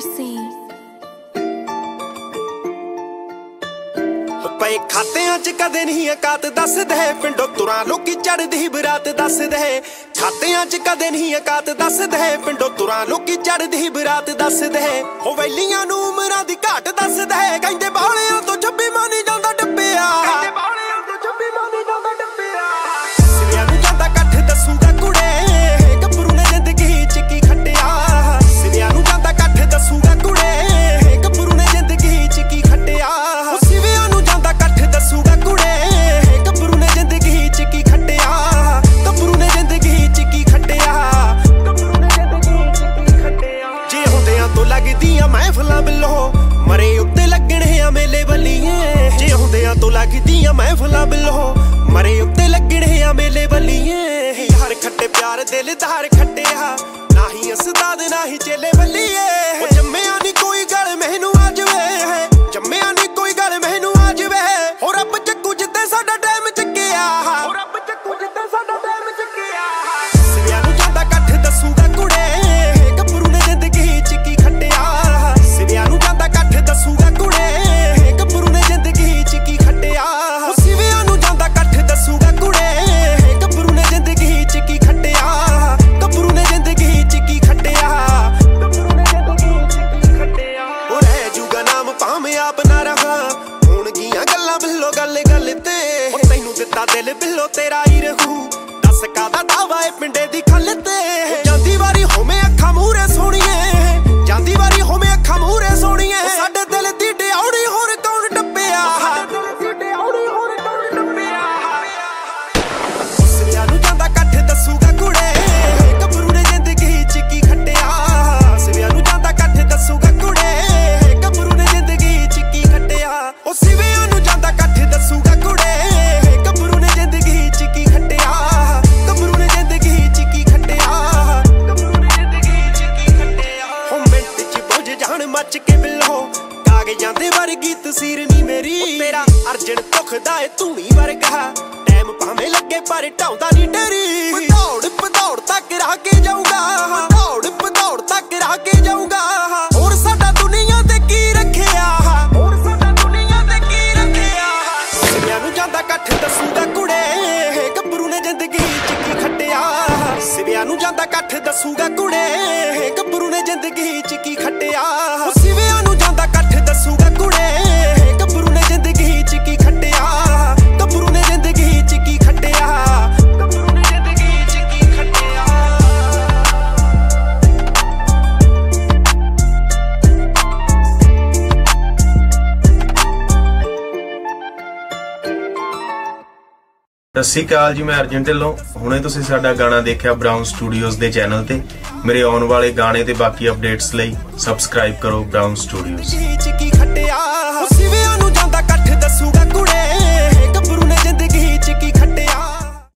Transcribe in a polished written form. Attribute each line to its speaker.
Speaker 1: Mercy
Speaker 2: ਪਏ ਖਾਤਿਆਂ ਚ ਕਦੇ ਨਹੀਂ ਔਕਾਤ ਦੱਸਦੇ ਪਿੰਡੋਂ ਤੁਰਾਂ ਲੋਕੀ ਚੜਦੀ ਬਰਾਤ ਦੱਸਦੇ ਖਾਤਿਆਂ ਚ ਕਦੇ ਨਹੀਂ ਔਕਾਤ ਦੱਸਦੇ ਪਿੰਡੋਂ ਤੁਰਾਂ ਲੋਕੀ ਚੜਦੀ ਬਰਾਤ ਦੱਸਦੇ ਹੋ ਵੈਲੀਆਂ ਨੂੰ ਉਮਰਾਂ ਦੀ ਘਾਟ ਦੱਸਦੇ ਕਹਿੰਦੇ ਬਾਲਿਆਂ ਤੋਂ ਛੱਬੀ ਮਾਨੀ ਜਾਂਦਾ ਡੱਬਿਆ ਸਿਵਿਆਂ ਨੂੰ ਜਾਂਦਾ ਕੱਠ ਦੱਸੂਗਾ ਕੁੜੇ ਗੱਭਰੂ ਨੇ ਜ਼ਿੰਦਗੀ ਚ ਕੀ ਖੱਟਿਆ ਸਿਵਿਆਂ ਨੂੰ ਜਾਂਦਾ ਕੱਠ ਦੱਸੂਗਾ ਕੁੜੇ ਗੱਭਰੂ ਨੇ ਜ਼ਿੰਦਗੀ ਚ ਕੀ ਖੱਟਿਆ ਸਿਵਿਆਂ ਨੂੰ ਜਾਂਦਾ ਕੱਠ ਦੱਸੂਗਾ ਕੁੜੇ ਗੱਭਰੂ ਨੇ ਜ਼ਿੰਦਗੀ ਚ ਕੀ ਖੱਟਿਆ ਗੱਭਰੂ ਨੇ ਜ਼ਿੰਦਗੀ ਚ ਕੀ ਖੱਟਿਆ ਗੱਭਰੂ ਨੇ ਜ਼ਿੰਦਗੀ ਚ ਕੀ ਖੱਟਿਆ ਜੇ ਹੁੰਦਿਆਂ ਤੋਂ ਲੱਗਦੀਆਂ ਮਹਿਫਲਾਂ ਬਿੱਲੋ ਮਰੇ ਉੱਤੇ ਲੱਗਣੇ ਆ ਮੇਲੇ ਬੱਲੀਏ ਜੇ ਹੁੰਦਿਆਂ ਤੋਂ ਲੱਗਦੀਆਂ ਮਹਿਫਲਾਂ ਬਿੱਲੋ ਮਰੇ ਉੱਤੇ ਲੱਗਣੇ ਆ ਮੇਲੇ ਬੱਲੀਏ ਹਰ ਖੱਟੇ ਪਿਆਰ ਦਿਲਦਾਰ ਖੱਟਿਆ ਨਾ ਹੀ ਅਸਦਾਦ ਨਾ ਹੀ ਚੇਲੇ ਬੱਲੀਏ ਜੰਮਿਆ ਨੀ ਕੋਈ ਗੱਲ ਮੈਨੂੰ ਆ ਜਵੇ ਜੰਮਿਆ ਨੀ ਕੋਈ ਗੱਲ ਮੈਨੂੰ ਆ ਜਵੇ ਹੋ ਰੱਬ ਚੱਕੂ ਜਿੱਤੇ ਸਾਡਾ ਟਾਈਮ ਚੱਕਿਆ ਹੋ ਰੱਬ ਚੱਕੂ ਜਿੱਤੇ ਸਾਡਾ ਟਾਈਮ ਚੱਕਿਆ ਸਿਵਿਆਂ ਨੂੰ ਜਾਂਦਾ ਕੱਠ ਦੱਸੂਗਾ ਕੁੜੇ ਗੱਭਰੂ ਨੇ ਜ਼ਿੰਦਗੀ ਚ ਕੀ ਖੱਟਿਆ ਸਿਵਿਆਂ ਨੂੰ ਜਾਂਦਾ ਕੱਠ ਦੱਸੂਗਾ ਕੁੜੇ ਗੱਭਰੂ ਨੇ ਜ਼ਿੰਦਗੀ ਚ ਕੀ ਖੱਟਿਆ ਸਿਵਿਆਂ ਨੂੰ ਜਾਂਦਾ ਕੱਠ ਦੱਸੂਗਾ ਕੁੜੇ ਗੱਭਰੂ ਨੇ ਜ਼ਿੰਦਗੀ ਚ ਕੀ ਖੱਟਿਆ ਗੱਭਰੂ ਨੇ ਜ਼ਿੰਦਗੀ ਚ ਕੀ ਖੱਟਿਆ ਗੱਭਰੂ ਨੇ ਜ਼ਿੰਦਗੀ ਚ ਕੀ ਖੱਟਿਆ ਉਹ ਰਹਿ ਜੂਗਾ ਨਾਮ ਭਾਵੇਂ ਆਪ ਨਾ ਰਹਾ ਹੋਣਗੀਆਂ ਗੱਲਾਂ ਬਿੱਲੋ ਗੱਲ ਗੱਲ ਤੇ ਉਹ ਤੈਨੂੰ ਦਿੱਤਾ ਦਿਲ ਬਿੱਲੋ ਤੇਰਾ ਹੀ ਰਹੂ ਦੱਸ ਕਾਦਾ ਦਾਵਾ ਏ ਪਿੰਡੇ ਦੀ ਖੱਲ ਤੇ ਜਾਂਦੀ ਵਾਰੀ ਹੋਵੇਂ ਅੱਖਾਂ ਮੂਹਰੇ ਸੋਹਣੀਏ ਜਾਂਦੀ ਵਾਰੀ ਹੋਵੇਂ ਅੱਖਾਂ ਮੂਹਰੇ ਸੋਹਣੀਏ ਸਾਡੇ ਦਿਲ ਦੀ ਡਿਆਉਣੀ ਹੋਰ ਕੌਣ ਟੱਪਿਆ ਸਿਵਿਆਂ ਨੂੰ ਜਾਂਦਾ ਕੱਠ ਦੱਸੂਗਾ ਕੁੜੇ ਗੱਭਰੂ ਨੇ ਜ਼ਿੰਦਗੀ ਚ ਕੀ ਖੱਟਿਆ ਸਿਵਿਆਂ ਨੂੰ ਜਾਂਦਾ ਕੱਠ ਦੱਸੂਗਾ ਕੁੜੇ ਗੱਭਰੂ ਨੇ ਜ਼ਿੰਦਗੀ ਚ ਕੀ ਖੱਟਿਆ ਉਹ ਸਿਵਿਆਂ ਨੂੰ ਜਾਂਦਾ ਕੱਠ ਦੱਸੂਗਾ ਕੁੜੇ ਗੱਭਰੂ ਨੇ ਜ਼ਿੰਦਗੀ ਚ ਕੀ ਖੱਟਿਆ ਗੱਭਰੂ ਨੇ ਜ਼ਿੰਦਗੀ ਚ ਕੀ ਖੱਟਿਆ ਗੱਭਰੂ ਨੇ ਜ਼ਿੰਦਗੀ ਚ ਕੀ ਖੱਟਿਆ ਹੋ ਮਿੰਟ ਚ ਬੁੱਝ ਜਾਣ ਮੱਚ ਕੇ ਬਿੱਲੋ ਕਾਗਜ਼ਾਂ ਦੇ ਵਰਗੀ ਤਸਵੀਰ ਨੀ ਮੇਰੀ ਤੇਰਾ ਅਰਜਨ ਦੁਖਦਾ ਏ ਧੂਣੀ ਵਰਗਾ ਟਾਈਮ ਭਾਵੇਂ ਲੱਗੇ ਪਰ ਢਾਉਂਦਾ ਨੀ ਡੇਰੀ ਦੌੜ ਤੱਕ ਰਹਿ ਕੇ ਜਾਊਗਾ ਦੌੜ ਤੱਕ ਰਹਿ ਕੇ ਜਾਊਗਾ ਹੋਰ ਸਾਡਾ ਦੁਨੀਆ ਤੇ ਕੀ ਰੱਖਿਆ ਹੋਰ ਸਾਡਾ ਦੁਨੀਆ ਤੇ ਕੀ ਰੱਖਿਆ ਸਿਵਿਆਂ ਨੂੰ ਜਾਂਦਾ ਕੱਠ ਦੱਸੂਗਾ ਕੁੜੇ ਗੱਭਰੂ ਨੇ ਜ਼ਿੰਦਗੀ ਚ ਕੀ ਖੱਟਿਆ ਸਿਵਿਆਂ ਨੂੰ ਜਾਂਦਾ ਕੱਠ ਦੱਸੂਗਾ ਕੁੜੇ ਗੱਭਰੂ ਨੇ ਜ਼ਿੰਦਗੀ ਚ ਕੀ ਖੱਟਿਆ ਸਿਵਿਆਂ ਨੂੰ ਜਾਂਦਾ ਕੱਠ ਦੱਸੂਗਾ ਕੁੜੇ ਗੱਭਰੂ ਨੇ ਜ਼ਿੰਦਗੀ ਚ ਕੀ ਖੱਟਿਆ ਗੱਭਰੂ ਨੇ ਜ਼ਿੰਦਗੀ ਚ ਕੀ ਖੱਟਿਆ ਗੱਭਰੂ ਨੇ ਜ਼ਿੰਦਗੀ ਚ ਕੀ ਖੱਟਿਆ
Speaker 3: ਸਤਿ ਸ਼੍ਰੀ ਅਕਾਲ ਜੀ, ਮੈਂ ਅਰਜਨ ਢਿੱਲੋਂ। ਹੁਣੇ ਤੁਸੀਂ ਸਾਡਾ ਗਾਣਾ ਦੇਖਿਆ ਬਰਾਊਨ ਸਟੂਡੀਓਜ਼ ਦੇ ਚੈਨਲ ਤੇ। ਮੇਰੇ ਆਉਣ ਵਾਲੇ ਗਾਣੇ ਤੇ ਬਾਕੀ ਅਪਡੇਟਸ ਲਈ ਸਬਸਕ੍ਰਾਈਬ ਕਰੋ ਬਰਾਊਨ ਸਟੂਡੀਓਜ਼।